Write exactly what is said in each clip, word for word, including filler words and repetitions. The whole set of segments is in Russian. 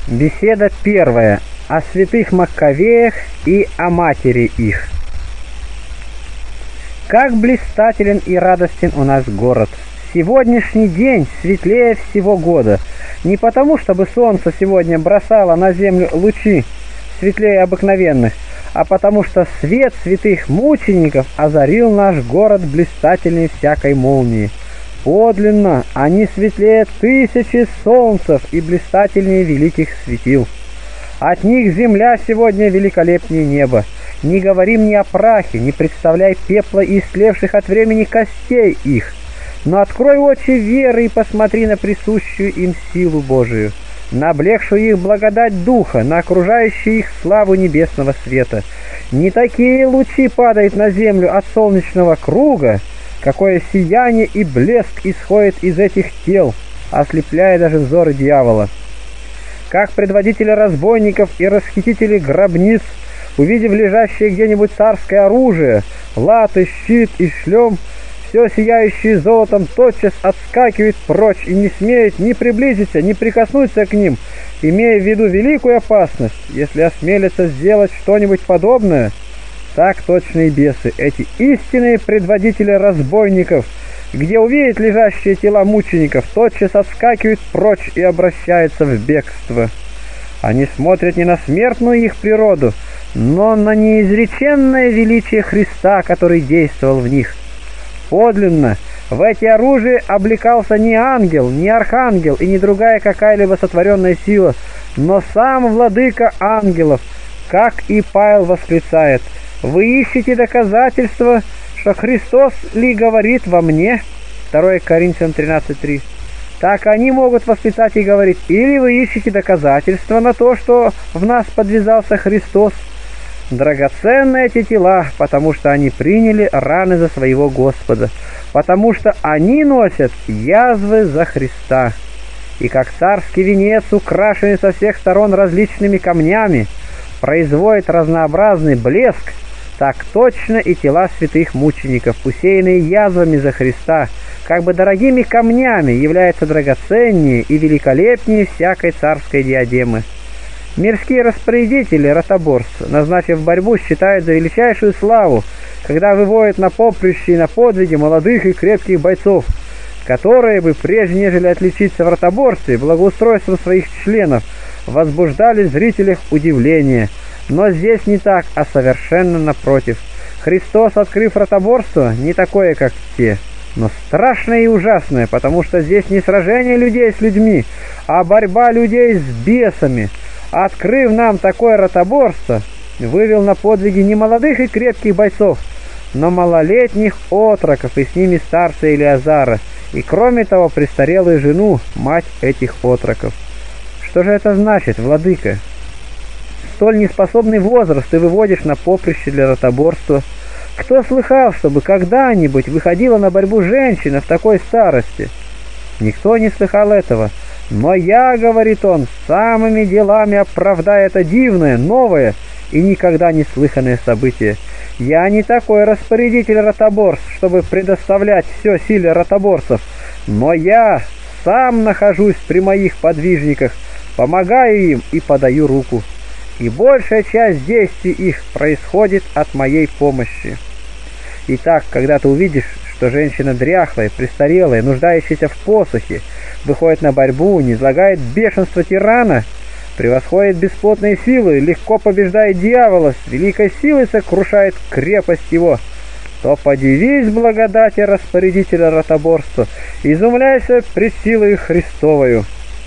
Беседа первая. О святых Маккавеях и о матери их. Как блистателен и радостен у нас город! Сегодняшний день светлее всего года. Не потому, чтобы солнце сегодня бросало на землю лучи светлее обыкновенных, а потому что свет святых мучеников озарил наш город блистательней всякой молнии. Подлинно они светлее тысячи солнцев и блистательнее великих светил. От них земля сегодня великолепнее неба. Не говорим ни о прахе, не представляй пепла и истлевших от времени костей их, но открой очи веры и посмотри на присущую им силу Божию, на облегшую их благодать Духа, на окружающую их славу небесного света. Не такие лучи падают на землю от солнечного круга, какое сияние и блеск исходит из этих тел, ослепляя даже взоры дьявола. Как предводители разбойников и расхитители гробниц, увидев лежащее где-нибудь царское оружие, латы, щит и шлем, все сияющее золотом, тотчас отскакивает прочь и не смеет ни приблизиться, ни прикоснуться к ним, имея в виду великую опасность, если осмелятся сделать что-нибудь подобное. Так точно и бесы, эти истинные предводители разбойников, где увидят лежащие тела мучеников, тотчас отскакивают прочь и обращаются в бегство. Они смотрят не на смертную их природу, но на неизреченное величие Христа, который действовал в них. Подлинно, в эти оружия облекался не ангел, не архангел и не другая какая-либо сотворенная сила, но сам владыка ангелов, как и Павел восклицает: «Вы ищете доказательства, что Христос ли говорит во мне?» второе Коринфянам тринадцать три. Так они могут восклицать и говорить: «Или вы ищете доказательства на то, что в нас подвязался Христос?» Драгоценны эти тела, потому что они приняли раны за своего Господа, потому что они носят язвы за Христа. И как царский венец, украшенный со всех сторон различными камнями, производит разнообразный блеск, так точно и тела святых мучеников, усеянные язвами за Христа, как бы дорогими камнями, являются драгоценнее и великолепнее всякой царской диадемы. Мирские распорядители, ротоборцы, назначив борьбу, считают за величайшую славу, когда выводят на поприще и на подвиги молодых и крепких бойцов, которые бы, прежде нежели отличиться в ротоборстве благоустройством своих членов, возбуждали в зрителях удивление. Но здесь не так, а совершенно напротив. Христос, открыв ротоборство, не такое, как те, но страшное и ужасное, потому что здесь не сражение людей с людьми, а борьба людей с бесами. Открыв нам такое ротоборство, вывел на подвиги не молодых и крепких бойцов, но малолетних отроков, и с ними старца Илиазара, и кроме того престарелую жену, мать этих отроков. Что же это значит, владыка? Столь неспособный возраст ты выводишь на поприще для ротоборства. Кто слыхал, чтобы когда-нибудь выходила на борьбу женщина в такой старости? Никто не слыхал этого. Но я, говорит он, самыми делами оправдаю это дивное, новое и никогда не слыханное событие. Я не такой распорядитель ротоборств, чтобы предоставлять все силе ротоборцев, но я сам нахожусь при моих подвижниках, помогаю им и подаю руку, и большая часть действий их происходит от моей помощи. Итак, когда ты увидишь, что женщина дряхлая, престарелая, нуждающаяся в посохе, выходит на борьбу, низлагает бешенство тирана, превосходит бесплотные силы, легко побеждает дьявола, с великой силой сокрушает крепость его, то подивись благодати распорядителя ротоборства, изумляйся пред силой Христовою.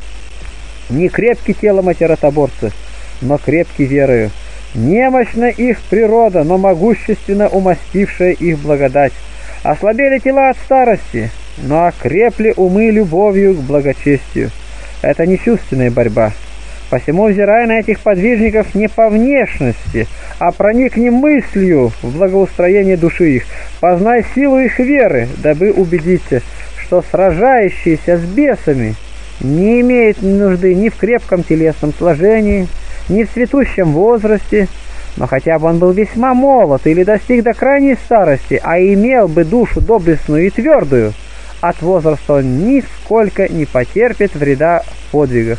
Не крепки телом эти ротоборцы, но крепки верою. Немощна их природа, но могущественно умастившая их благодать. Ослабели тела от старости, но окрепли умы любовью к благочестию. Это не чувственная борьба. Посему, взирая на этих подвижников не по внешности, а проникни мыслью в благоустроение души их, познай силу их веры, дабы убедиться, что сражающиеся с бесами не имеют нужды ни в крепком телесном сложении, ни в цветущем возрасте, но хотя бы он был весьма молод или достиг до крайней старости, а имел бы душу доблестную и твердую, от возраста он нисколько не потерпит вреда в подвигах,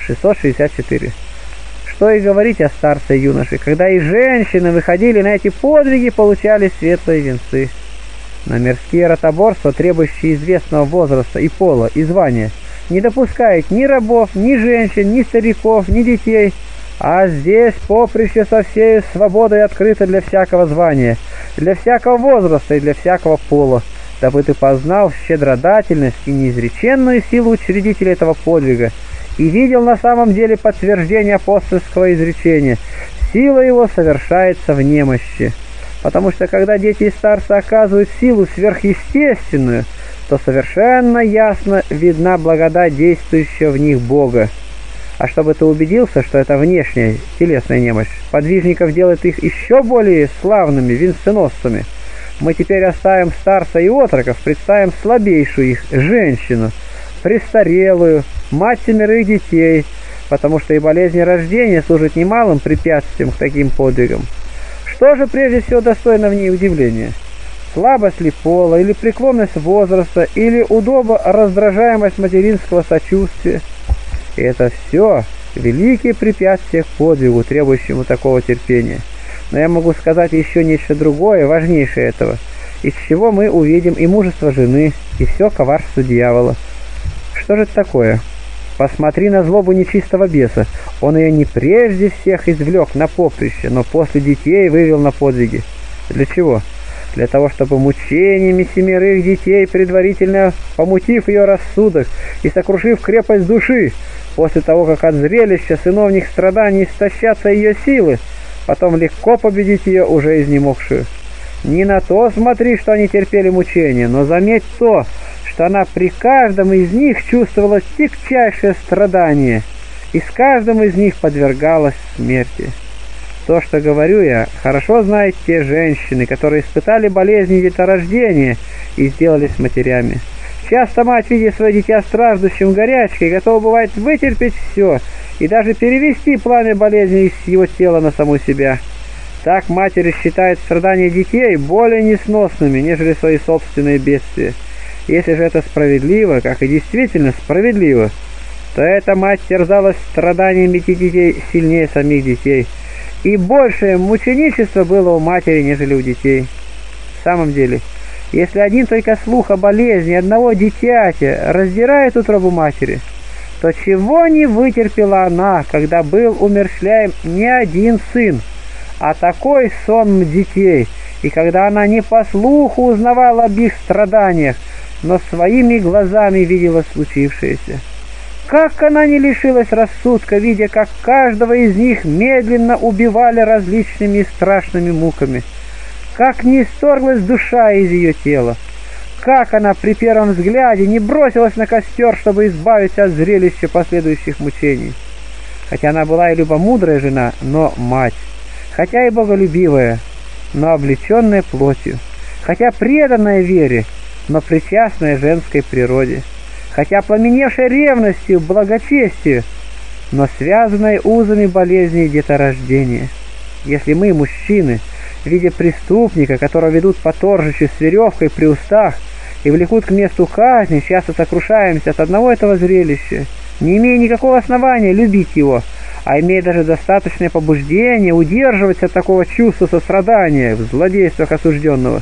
шестьсот шестьдесят четыре. Что и говорить о старце и юноше, когда и женщины выходили на эти подвиги, получали светлые венцы. На мирские ротоборства, требующие известного возраста и пола, и звания, не допускает ни рабов, ни женщин, ни стариков, ни детей, а здесь поприще со всей свободой открыто для всякого звания, для всякого возраста и для всякого пола, дабы ты познал щедродательность и неизреченную силу учредителя этого подвига, и видел на самом деле подтверждение апостольского изречения: сила его совершается в немощи. Потому что когда дети и старцы оказывают силу сверхъестественную, то совершенно ясно видна благодать действующая в них Бога. А чтобы ты убедился, что это внешняя телесная немощь подвижников делает их еще более славными венценосцами, мы теперь оставим старца и отроков, представим слабейшую их женщину, престарелую, мать семерых детей, потому что и болезни рождения служат немалым препятствием к таким подвигам. Что же прежде всего достойно в ней удивления? Слабость ли пола, или преклонность возраста, или удобо раздражаемость материнского сочувствия? И это все великие препятствия к подвигу, требующему такого терпения. Но я могу сказать еще нечто другое, важнейшее этого, из чего мы увидим и мужество жены, и все коварство дьявола. Что же это такое? Посмотри на злобу нечистого беса. Он ее не прежде всех извлек на поприще, но после детей вывел на подвиги. Для чего? Для того, чтобы мучениями семерых детей, предварительно помутив ее рассудок и сокрушив крепость души, после того, как от зрелища сыновних страданий истощатся ее силы, потом легко победить ее, уже изнемогшую. Не на то смотри, что они терпели мучения, но заметь то, что она при каждом из них чувствовала тягчайшее страдание, и с каждым из них подвергалась смерти. То, что говорю я, хорошо знают те женщины, которые испытали болезни деторождения и сделались матерями. Часто мать, видя свое дитя страждущим горячкой, готова бывает вытерпеть все и даже перевести пламя болезни из его тела на саму себя. Так матери считают страдания детей более несносными, нежели свои собственные бедствия. Если же это справедливо, как и действительно справедливо, то эта мать терзалась страданиями детей сильнее самих детей, и большее мученичество было у матери, нежели у детей. В самом деле, если один только слух о болезни одного дитяти раздирает утробу матери, то чего не вытерпела она, когда был умерщвляем не один сын, а такой сон детей, и когда она не по слуху узнавала об их страданиях, но своими глазами видела случившееся. Как она не лишилась рассудка, видя, как каждого из них медленно убивали различными страшными муками? Как не исторглась душа из ее тела? Как она при первом взгляде не бросилась на костер, чтобы избавиться от зрелища последующих мучений? Хотя она была и любомудрая жена, но мать. Хотя и боголюбивая, но облеченная плотью. Хотя преданная вере, но причастная женской природе. Хотя пламеневшей ревностью, благочестию, но связанной узами болезни деторождения. Если мы, мужчины, видя преступника, которого ведут по торжищу с веревкой при устах и влекут к месту казни, часто сокрушаемся от одного этого зрелища, не имея никакого основания любить его, а имея даже достаточное побуждение удерживаться от такого чувства сострадания в злодействах осужденного,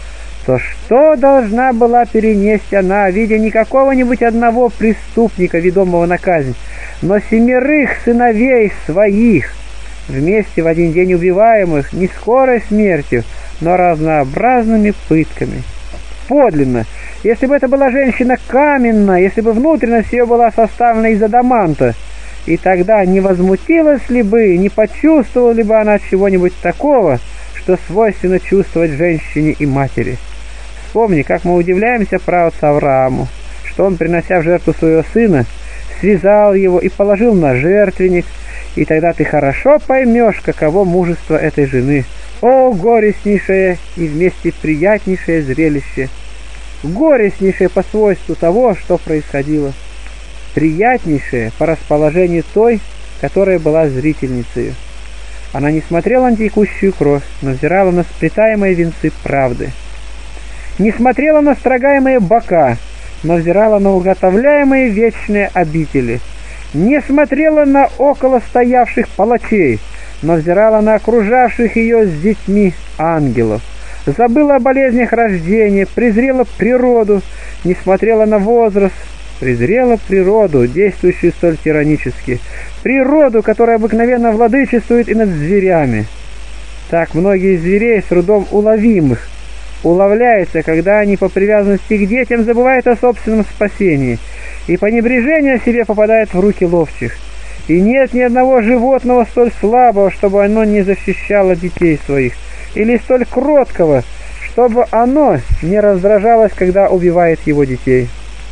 то что должна была перенести она, видя не какого-нибудь одного преступника, ведомого на казнь, но семерых сыновей своих, вместе в один день убиваемых не скорой смертью, но разнообразными пытками? Подлинно, если бы это была женщина каменная, если бы внутренность ее была составлена из адаманта, и тогда не возмутилась ли бы, не почувствовала ли бы она чего-нибудь такого, что свойственно чувствовать женщине и матери? Вспомни, как мы удивляемся праотцу Аврааму, что он, принося в жертву своего сына, связал его и положил на жертвенник, и тогда ты хорошо поймешь, каково мужество этой жены. О, горестнейшее и вместе приятнейшее зрелище! Горестнейшее по свойству того, что происходило. Приятнейшее по расположению той, которая была зрительницей. Она не смотрела на текущую кровь, но взирала на сплетаемые венцы правды. Не смотрела на строгаемые бока, но взирала на уготовляемые вечные обители. не смотрела на около стоявших палачей, но взирала на окружавших ее с детьми ангелов, забыла о болезнях рождения, презрела природу, не смотрела на возраст, презрела природу, действующую столь тиранически, природу, которая обыкновенно владычествует и над зверями. Так многие из зверей, с трудом уловимых, уловляются, когда они по привязанности к детям забывают о собственном спасении и по небрежению о себе попадают в руки ловчих. И нет ни одного животного столь слабого, чтобы оно не защищало детей своих, или столь кроткого, чтобы оно не раздражалось, когда убивает его детей.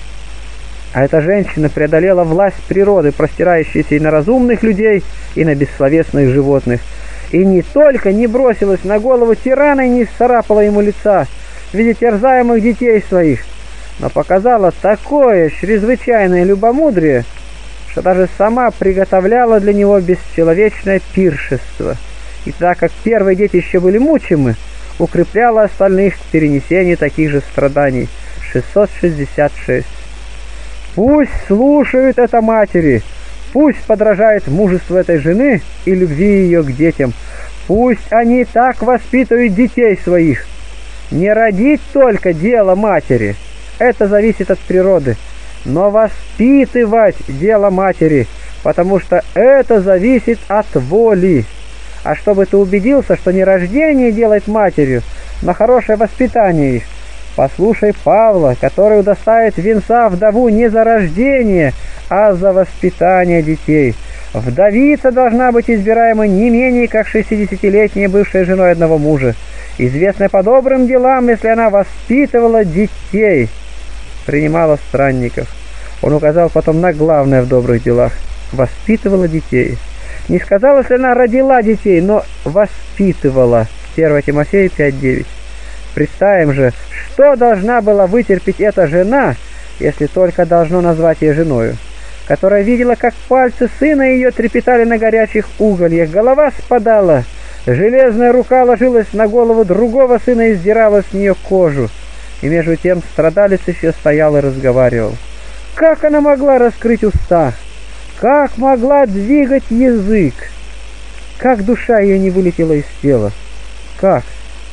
А эта женщина преодолела власть природы, простирающейся и на разумных людей, и на бессловесных животных, и не только не бросилась на голову тирана и не исцарапала ему лица в виде терзаемых детей своих, но показала такое чрезвычайное любомудрие, что даже сама приготовляла для него бесчеловечное пиршество, и так как первые дети еще были мучимы, укрепляла остальных к перенесению таких же страданий. шестьсот шестьдесят шесть. Пусть слушают это матери, пусть подражают мужеству этой жены и любви ее к детям, пусть они так воспитывают детей своих. Не родить только дело матери, это зависит от природы, но воспитывать дело матери, потому что это зависит от воли. А чтобы ты убедился, что не рождение делает матерью, но хорошее воспитание их, послушай Павла, который удостоит венца вдову не за рождение, а за воспитание детей. Вдовица должна быть избираема не менее как шестидесятилетняя бывшая женой одного мужа, известная по добрым делам, если она воспитывала детей, принимала странников. Он указал потом на главное в добрых делах – воспитывала детей. Не сказал, если она родила детей, но воспитывала. первое Тимофея пять девять. Представим же, что должна была вытерпеть эта жена, если только должно назвать ее женою, которая видела, как пальцы сына ее трепетали на горячих угольях, голова спадала, железная рука ложилась на голову другого сына и сдирала с нее кожу, и между тем страдалец еще стоял и разговаривал. Как она могла раскрыть уста? Как могла двигать язык? Как душа ее не вылетела из тела? Как?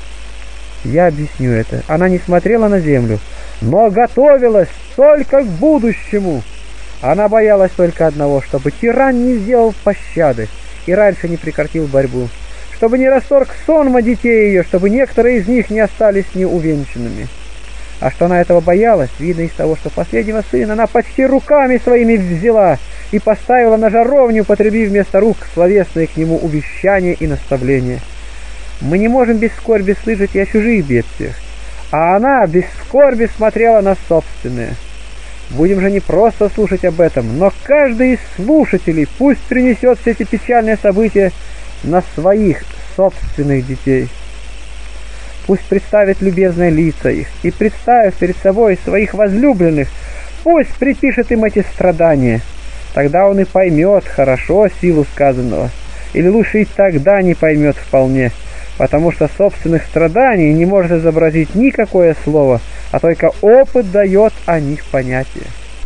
Я объясню это. Она не смотрела на землю, но готовилась только к будущему. Она боялась только одного, чтобы тиран не сделал пощады и раньше не прекратил борьбу, чтобы не расторг сонма детей ее, чтобы некоторые из них не остались неувенчанными. А что она этого боялась, видно из того, что последнего сына она почти руками своими взяла и поставила на жаровню, употребив вместо рук словесные к нему увещания и наставления. Мы не можем без скорби слышать и о чужих бедствиях, а она без скорби смотрела на собственные. Будем же не просто слушать об этом, но каждый из слушателей пусть принесет все эти печальные события на своих собственных детей. Пусть представит любезные лица их, и, представив перед собой своих возлюбленных, пусть припишет им эти страдания. Тогда он и поймет хорошо силу сказанного, или лучше и тогда не поймет вполне, потому что собственных страданий не может изобразить никакое слово, а только опыт дает о них понятие.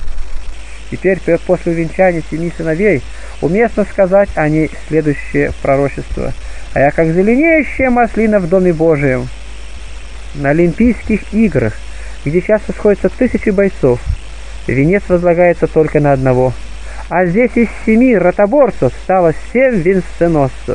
Теперь, после увенчания семи сыновей, уместно сказать о ней следующее пророчество. «А я, как зеленеющая маслина в Доме Божием». На Олимпийских играх, где часто сходятся тысячи бойцов, венец возлагается только на одного, а здесь из семи ротоборцев стало семь венценосцев.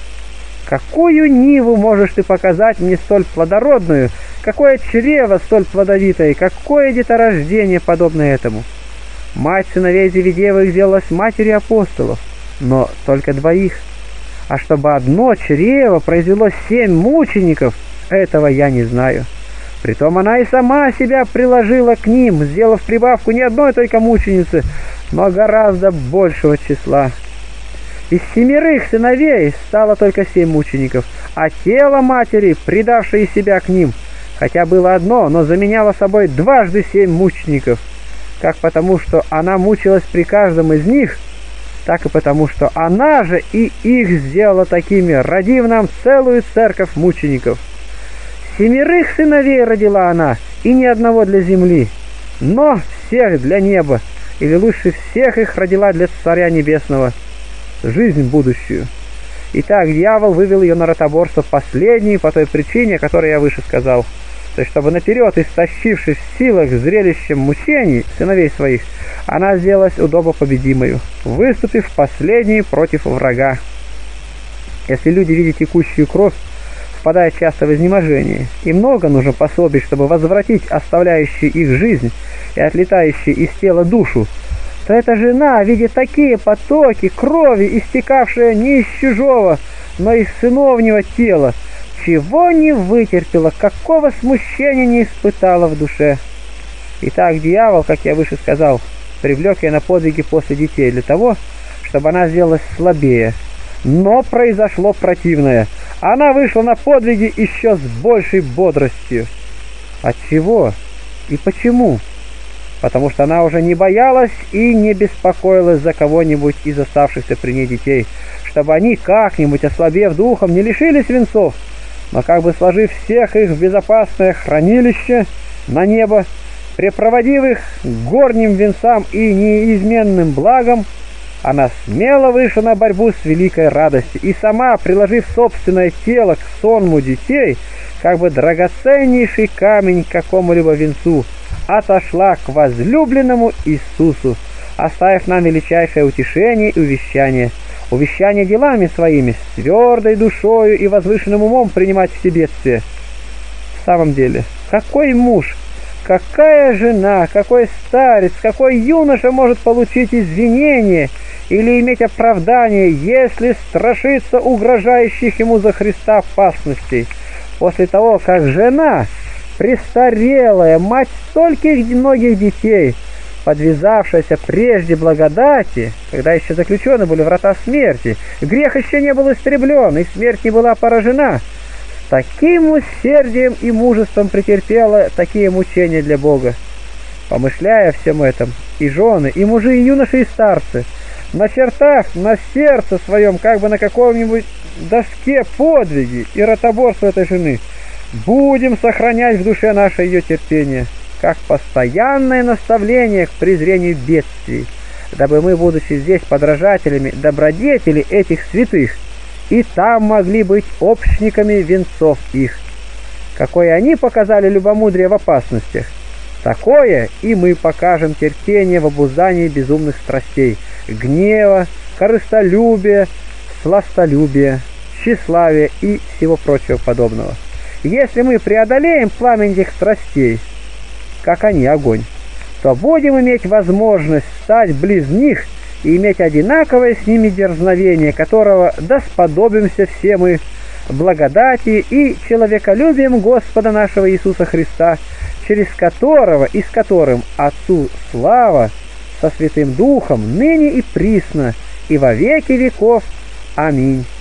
Какую ниву можешь ты показать мне столь плодородную, какое чрево столь плодовитое, какое деторождение подобно этому? Мать сыновей Зеведеевых сделалась матерью апостолов, но только двоих. А чтобы одно чрево произвело семь мучеников, этого я не знаю. Притом она и сама себя приложила к ним, сделав прибавку не одной только мученицы, но гораздо большего числа. Из семерых сыновей стало только семь мучеников, а тело матери, предавшее себя к ним, хотя было одно, но заменяло собой дважды семь мучеников, как потому, что она мучилась при каждом из них, так и потому, что она же и их сделала такими, родив нам целую церковь мучеников. Семерых сыновей родила она, и ни одного для земли, но всех для неба, или лучше всех их родила для Царя Небесного жизнь будущую. Итак, дьявол вывел ее на ротоборство последней по той причине, о которой я выше сказал. То есть, чтобы наперед, истощившись в силах зрелищем мучений сыновей своих, она сделалась удобо победимою, выступив последней против врага. Если люди видят текущую кровь, впадая часто в изнеможение, и много нужно пособий, чтобы возвратить оставляющую их жизнь и отлетающую из тела душу, то эта жена, видя такие потоки крови, истекавшие не из чужого, но из сыновнего тела, чего не вытерпела, какого смущения не испытала в душе. Итак, дьявол, как я выше сказал, привлек ее на подвиги после детей для того, чтобы она сделалась слабее. Но произошло противное. Она вышла на подвиги еще с большей бодростью. От чего и почему? Потому что она уже не боялась и не беспокоилась за кого-нибудь из оставшихся при ней детей, чтобы они, как-нибудь ослабев духом, не лишились венцов, но как бы сложив всех их в безопасное хранилище на небо, препроводив их к горним венцам и неизменным благам, она смело вышла на борьбу с великой радостью и сама, приложив собственное тело к сонму детей, как бы драгоценнейший камень к какому-либо венцу, отошла к возлюбленному Иисусу, оставив нам величайшее утешение и увещание. Увещание делами своими, с твердой душою и возвышенным умом принимать все бедствия. В самом деле, какой муж, какая жена, какой старец, какой юноша может получить извинение или иметь оправдание, если страшится угрожающих ему за Христа опасностей, после того, как жена, престарелая, мать стольких многих детей, подвязавшаяся прежде благодати, когда еще заключены были врата смерти, грех еще не был истреблен, и смерть не была поражена, с таким усердием и мужеством претерпела такие мучения для Бога. Помышляя о всем этом, и жены, и мужи, и юноши, и старцы, начертав на сердце своем, как бы на каком-нибудь доске подвиги и ротоборство этой жены, будем сохранять в душе нашей ее терпение, как постоянное наставление к презрению бедствий, дабы мы, будучи здесь подражателями добродетели этих святых, и там могли быть общниками венцов их. Какое они показали любомудрие в опасностях, такое и мы покажем терпение в обуздании безумных страстей, гнева, корыстолюбия, сластолюбия, тщеславия и всего прочего подобного. Если мы преодолеем пламя этих страстей, как они огонь, то будем иметь возможность стать близ них и иметь одинаковое с ними дерзновение, которого досподобимся все мы благодати и человеколюбием Господа нашего Иисуса Христа, через которого и с которым Отцу слава со Святым Духом ныне и присно и во веки веков. Аминь.